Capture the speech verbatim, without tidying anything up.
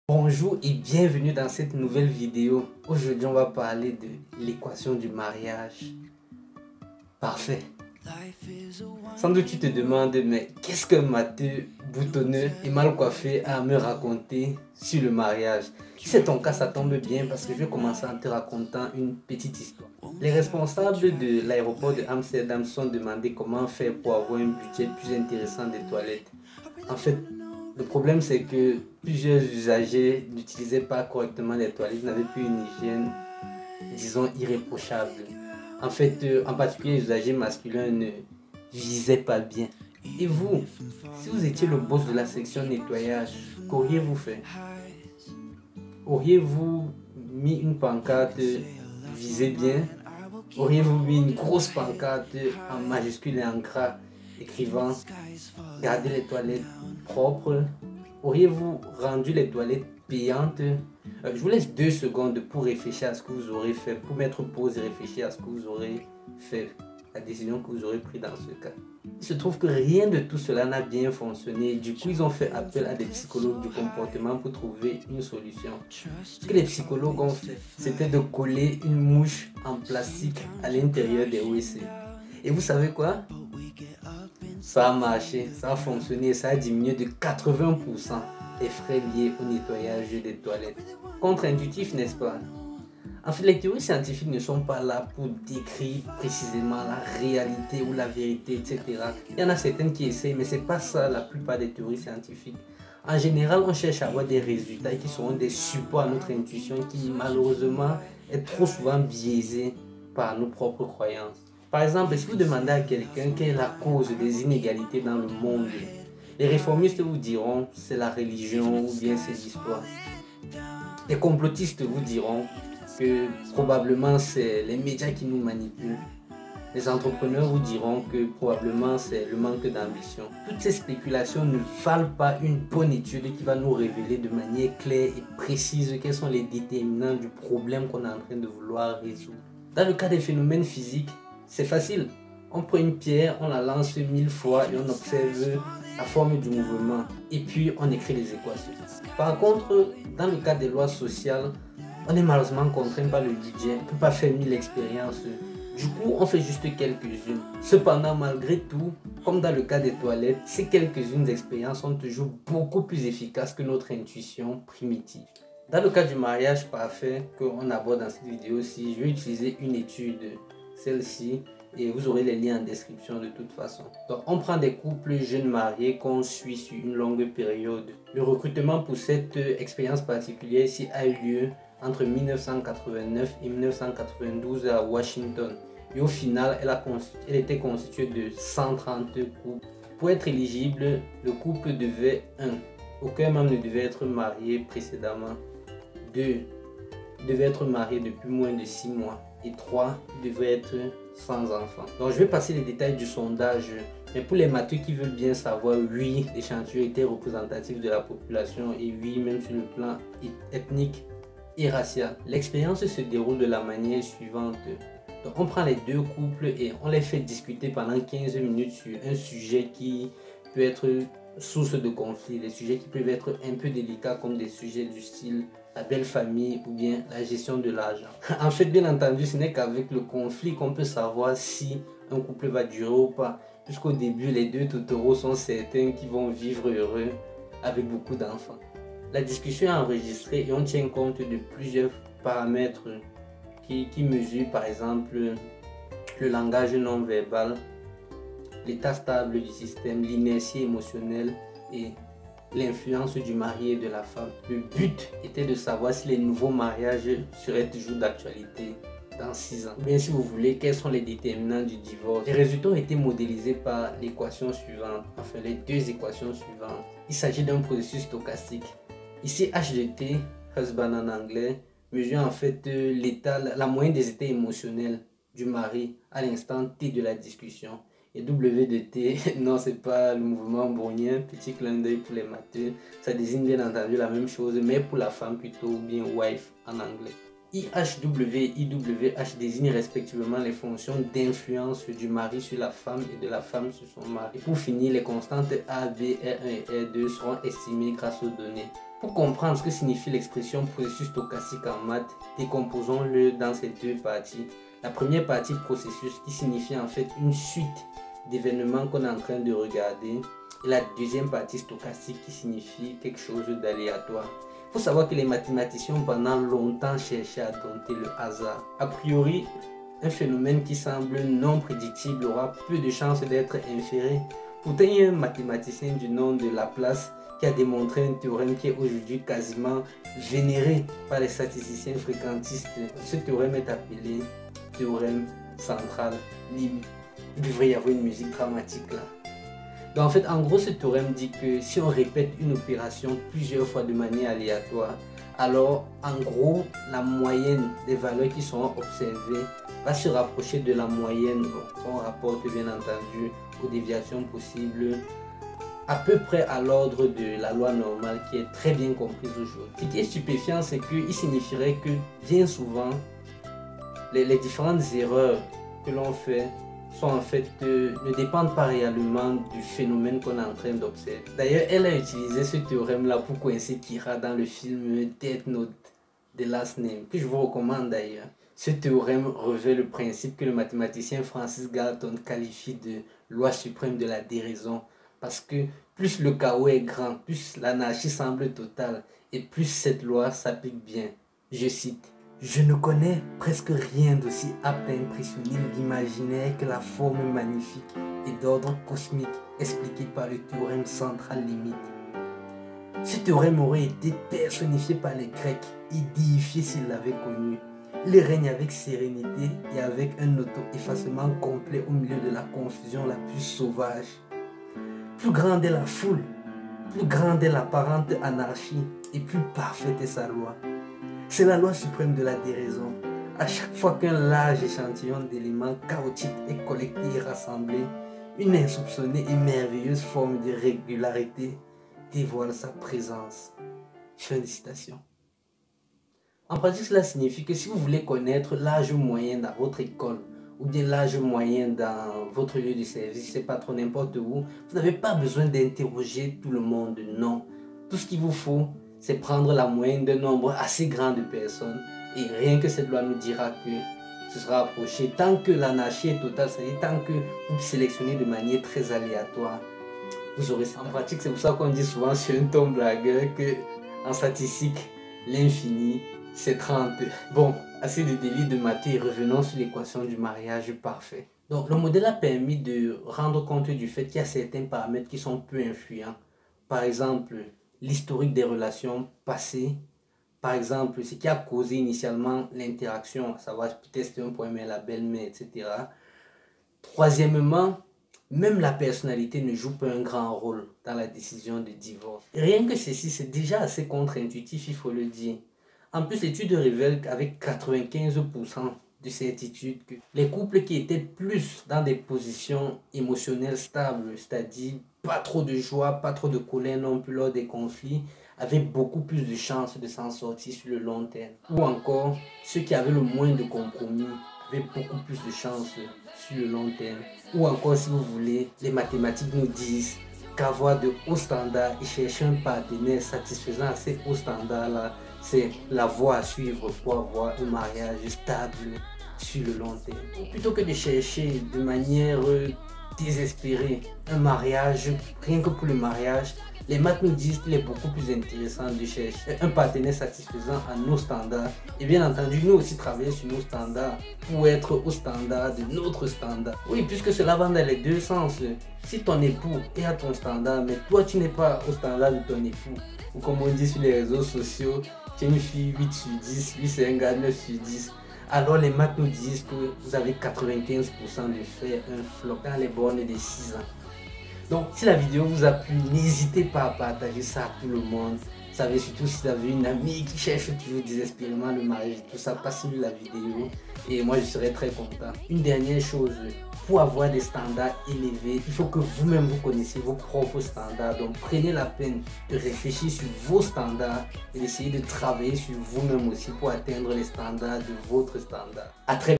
Bonjour et bienvenue dans cette nouvelle vidéo. Aujourd'hui on va parler de l'équation du mariage parfait. Sans doute tu te demandes, mais qu'est-ce que Mathieu boutonneux et mal coiffé a à me raconter sur le mariage? Si c'est ton cas, ça tombe bien parce que je vais commencer en te racontant une petite histoire. Les responsables de l'aéroport de Amsterdam se sont demandé comment faire pour avoir un budget plus intéressant des toilettes. En fait, le problème c'est que plusieurs usagers n'utilisaient pas correctement les toilettes, n'avaient plus une hygiène, disons, irréprochable. En fait, euh, en particulier les usagers masculins ne visaient pas bien. Et vous, si vous étiez le boss de la section nettoyage, qu'auriez-vous fait? Auriez-vous mis une pancarte visez bien? Auriez-vous mis une grosse pancarte en majuscule et en gras écrivant gardez les toilettes propres? Auriez-vous rendu les toilettes payantes? euh, Je vous laisse deux secondes pour réfléchir à ce que vous aurez fait, pour mettre pause et réfléchir à ce que vous aurez fait, la décision que vous aurez prise dans ce cas. Il se trouve que rien de tout cela n'a bien fonctionné. Du coup, ils ont fait appel à des psychologues du comportement pour trouver une solution. Ce que les psychologues ont fait, c'était de coller une mouche en plastique à l'intérieur des W C. Et vous savez quoi? Ça a marché, ça a fonctionné, ça a diminué de quatre-vingts pour cent les frais liés au nettoyage des toilettes. Contre-intuitif, n'est-ce pas? En fait, les théories scientifiques ne sont pas là pour décrire précisément la réalité ou la vérité, et cetera. Il y en a certaines qui essayent, mais ce n'est pas ça la plupart des théories scientifiques. En général, on cherche à avoir des résultats qui seront des supports à notre intuition qui malheureusement est trop souvent biaisée par nos propres croyances. Par exemple, si vous demandez à quelqu'un quelle est la cause des inégalités dans le monde, les réformistes vous diront c'est la religion ou bien c'est l'histoire. Les complotistes vous diront que probablement c'est les médias qui nous manipulent. Les entrepreneurs vous diront que probablement c'est le manque d'ambition. Toutes ces spéculations ne valent pas une bonne étude qui va nous révéler de manière claire et précise quels sont les déterminants du problème qu'on est en train de vouloir résoudre. Dans le cas des phénomènes physiques, c'est facile. On prend une pierre, on la lance mille fois et on observe la forme du mouvement. Et puis on écrit les équations. Par contre, dans le cas des lois sociales, on est malheureusement contraint par le budget. On ne peut pas faire mille expériences. Du coup, on fait juste quelques-unes. Cependant, malgré tout, comme dans le cas des toilettes, ces quelques-unes expériences sont toujours beaucoup plus efficaces que notre intuition primitive. Dans le cas du mariage parfait qu'on aborde dans cette vidéo-ci, je vais utiliser une étude, celle-ci, et vous aurez les liens en description de toute façon. Donc, on prend des couples jeunes mariés qu'on suit sur une longue période. Le recrutement pour cette expérience particulière ici a eu lieu entre mille neuf cent quatre-vingt-neuf et mille neuf cent quatre-vingt-douze à Washington. Et au final, elle, a elle était constituée de cent trente couples. Pour être éligible, le couple devait un. Aucun membre ne devait être marié précédemment. deux. Devait être marié depuis moins de six mois. Et trois. Devait être sans enfant. Donc je vais passer les détails du sondage. Mais pour les matheux qui veulent bien savoir, oui, l'échantillon était représentatif de la population. Et oui, même sur le plan ethnique et racial. L'expérience se déroule de la manière suivante. Donc on prend les deux couples et on les fait discuter pendant quinze minutes sur un sujet qui peut être source de conflit, des sujets qui peuvent être un peu délicats comme des sujets du style la belle famille ou bien la gestion de l'argent. En fait, bien entendu, ce n'est qu'avec le conflit qu'on peut savoir si un couple va durer ou pas. Puisqu'au début, les deux tourtereaux sont certains qu'ils vont vivre heureux avec beaucoup d'enfants. La discussion est enregistrée et on tient compte de plusieurs paramètres qui, qui mesurent par exemple le langage non verbal, l'état stable du système, l'inertie émotionnelle et l'influence du mari et de la femme. Le but était de savoir si les nouveaux mariages seraient toujours d'actualité dans six ans. Ou bien si vous voulez, quels sont les déterminants du divorce. Les résultats ont été modélisés par l'équation suivante, enfin les deux équations suivantes. Il s'agit d'un processus stochastique. Ici, H de T, husband en anglais, mesure en fait l'état, la moyenne des états émotionnels du mari à l'instant T de la discussion. Et W de T, non, c'est pas le mouvement brownien, petit clin d'œil pour les matheux. Ça désigne bien entendu la même chose, mais pour la femme plutôt, ou bien wife en anglais. I H W et I W H désignent respectivement les fonctions d'influence du mari sur la femme et de la femme sur son mari. Pour finir, les constantes A, B, R un et R deux seront estimées grâce aux données. Pour comprendre ce que signifie l'expression processus stochastique en maths, décomposons-le dans ces deux parties. La première partie, processus, qui signifie en fait une suite d'événements qu'on est en train de regarder. Et la deuxième partie, stochastique, qui signifie quelque chose d'aléatoire. Il faut savoir que les mathématiciens ont pendant longtemps cherché à dompter le hasard. A priori, un phénomène qui semble non prédictible aura peu de chances d'être inféré. Pourtant, il y a un mathématicien du nom de Laplace qui a démontré un théorème qui est aujourd'hui quasiment vénéré par les statisticiens fréquentistes. Ce théorème est appelé théorème central libre. Il devrait y avoir une musique dramatique là. Donc en fait, en gros, ce théorème dit que si on répète une opération plusieurs fois de manière aléatoire, alors en gros, la moyenne des valeurs qui seront observées va se rapprocher de la moyenne. On rapporte bien entendu aux déviations possibles à peu près à l'ordre de la loi normale qui est très bien comprise aujourd'hui. Ce qui est stupéfiant, c'est qu'il signifierait que bien souvent, les, les différentes erreurs que l'on fait sont en fait euh, ne dépendent pas réellement du phénomène qu'on est en train d'observer. D'ailleurs, elle a utilisé ce théorème-là pour coincer Kira dans le film Death Note The Last Name, que je vous recommande d'ailleurs. Ce théorème revêt le principe que le mathématicien Francis Galton qualifie de loi suprême de la déraison, parce que plus le chaos est grand, plus l'anarchie semble totale, et plus cette loi s'applique bien. Je cite: « Je ne connais presque rien d'aussi apte à impressionner l'imaginaire que la forme magnifique et d'ordre cosmique expliquée par le théorème central limite. » Ce théorème aurait été personnifié par les Grecs et déifié s'ils l'avaient connu. Il règne avec sérénité et avec un auto-effacement complet au milieu de la confusion la plus sauvage. Plus grande est la foule, plus grande est l'apparente anarchie et plus parfaite est sa loi. C'est la loi suprême de la déraison. À chaque fois qu'un large échantillon d'éléments chaotiques est collecté et rassemblé, une insoupçonnée et merveilleuse forme de régularité dévoile sa présence. Fin de citation. En pratique, cela signifie que si vous voulez connaître l'âge moyen dans votre école, ou bien l'âge moyen dans votre lieu de service, c'est pas trop n'importe où, vous n'avez pas besoin d'interroger tout le monde, non. Tout ce qu'il vous faut, c'est prendre la moyenne d'un nombre assez grand de personnes, et rien que cette loi nous dira que ce sera approché. Tant que l'anarchie est totale, c'est-à-dire tant que vous sélectionnez de manière très aléatoire, vous aurez ça. En pratique, c'est pour ça qu'on dit souvent sur un ton blagueur que en statistique, l'infini, c'est trente. Bon, assez de délits de maths et revenons sur l'équation du mariage parfait. Donc, le modèle a permis de rendre compte du fait qu'il y a certains paramètres qui sont peu influents. Par exemple, l'historique des relations passées. Par exemple, ce qui a causé initialement l'interaction, à savoir peut-être c'était un point, mais la belle-mère, et cetera. Troisièmement, même la personnalité ne joue pas un grand rôle dans la décision de divorce. Et rien que ceci, c'est déjà assez contre-intuitif, il faut le dire. En plus, l'étude révèle qu'avec quatre-vingt-quinze pour cent de certitude, que les couples qui étaient plus dans des positions émotionnelles stables, c'est-à-dire pas trop de joie, pas trop de colère non plus lors des conflits, avaient beaucoup plus de chances de s'en sortir sur le long terme. Ou encore, ceux qui avaient le moins de compromis avaient beaucoup plus de chances sur le long terme. Ou encore, si vous voulez, les mathématiques nous disent qu'avoir de hauts standards et chercher un partenaire satisfaisant à ces hauts standards-là, c'est la voie à suivre pour avoir un mariage stable sur le long terme. Plutôt que de chercher de manière désespérée un mariage, rien que pour le mariage, les maths nous disent qu'il est beaucoup plus intéressant de chercher un partenaire satisfaisant à nos standards. Et bien entendu, nous aussi travailler sur nos standards pour être au standard de notre standard. Oui, puisque cela va dans les deux sens. Si ton époux est à ton standard, mais toi tu n'es pas au standard de ton époux, ou comme on dit sur les réseaux sociaux, tu es une fille huit sur dix, lui c'est un gars neuf sur dix. Alors les maths nous disent que vous avez quatre-vingt-quinze pour cent de faire un flop dans les bornes de six ans. Donc si la vidéo vous a plu, n'hésitez pas à partager ça à tout le monde. Vous savez, surtout si vous avez une amie qui cherche toujours désespérément le mariage et tout ça, passez-lui la vidéo et moi je serai très content. Une dernière chose, pour avoir des standards élevés, il faut que vous-même vous connaissiez vos propres standards. Donc prenez la peine de réfléchir sur vos standards et d'essayer de travailler sur vous-même aussi pour atteindre les standards de votre standard. À très